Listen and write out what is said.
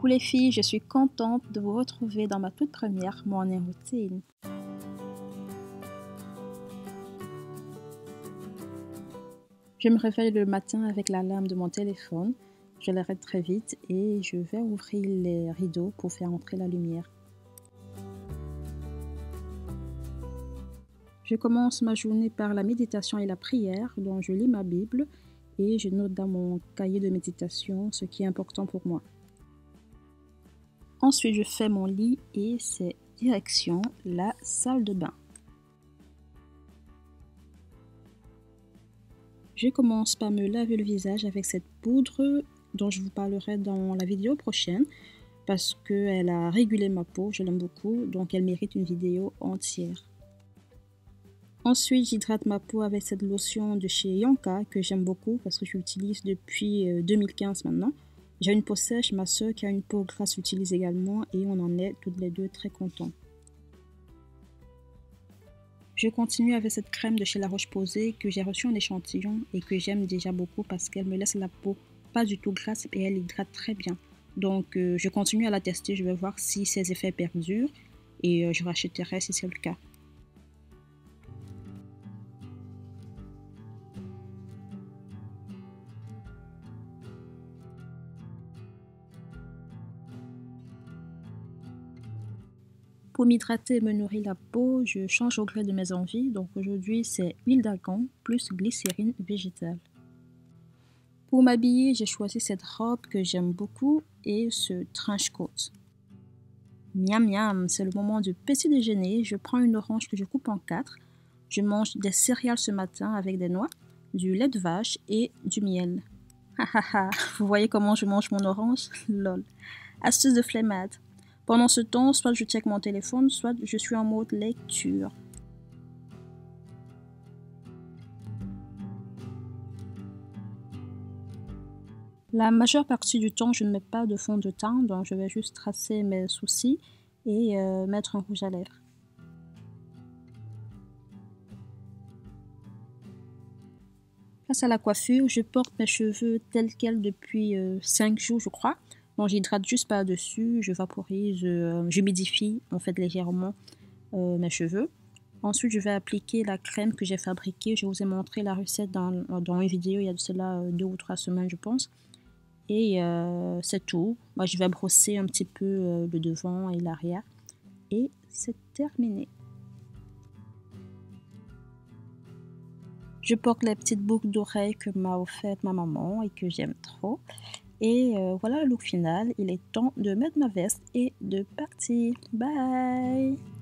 Coucou les filles, je suis contente de vous retrouver dans ma toute première morning routine. Je me réveille le matin avec l'alarme de mon téléphone, je l'arrête très vite et je vais ouvrir les rideaux pour faire entrer la lumière. Je commence ma journée par la méditation et la prière, dont je lis ma Bible et je note dans mon cahier de méditation ce qui est important pour moi. Ensuite, je fais mon lit et c'est direction la salle de bain. Je commence par me laver le visage avec cette poudre dont je vous parlerai dans la vidéo prochaine parce qu'elle a régulé ma peau, je l'aime beaucoup, donc elle mérite une vidéo entière. Ensuite, j'hydrate ma peau avec cette lotion de chez Yonka que j'aime beaucoup parce que je l'utilise depuis 2015 maintenant. J'ai une peau sèche, ma soeur qui a une peau grasse l'utilise également et on en est toutes les deux très contents. Je continue avec cette crème de chez La Roche-Posay que j'ai reçue en échantillon et que j'aime déjà beaucoup parce qu'elle me laisse la peau pas du tout grasse et elle hydrate très bien. Donc je continue à la tester, je vais voir si ses effets perdurent et je rachèterai si c'est le cas. Pour m'hydrater et me nourrir la peau, je change au gré de mes envies. Donc aujourd'hui, c'est huile d'argan plus glycérine végétale. Pour m'habiller, j'ai choisi cette robe que j'aime beaucoup et ce trench coat. Miam miam, c'est le moment du petit déjeuner. Je prends une orange que je coupe en 4. Je mange des céréales ce matin avec des noix, du lait de vache et du miel. Hahaha, vous voyez comment je mange mon orange? Lol. Astuce de flemmade. Pendant ce temps, soit je check mon téléphone, soit je suis en mode lecture. La majeure partie du temps, je ne mets pas de fond de teint, donc je vais juste tracer mes sourcils et mettre un rouge à lèvres. Face à la coiffure, je porte mes cheveux tels quels depuis 5 jours, je crois. Donc j'hydrate juste par-dessus, je vaporise, j'humidifie en fait légèrement mes cheveux. Ensuite, je vais appliquer la crème que j'ai fabriquée. Je vous ai montré la recette dans une vidéo il y a de cela 2 ou 3 semaines, je pense. Et c'est tout. Moi, je vais brosser un petit peu le devant et l'arrière. Et c'est terminé. Je porte les petites boucles d'oreilles que m'a offert ma maman et que j'aime trop. Et voilà le look final. Il est temps de mettre ma veste et de partir. Bye!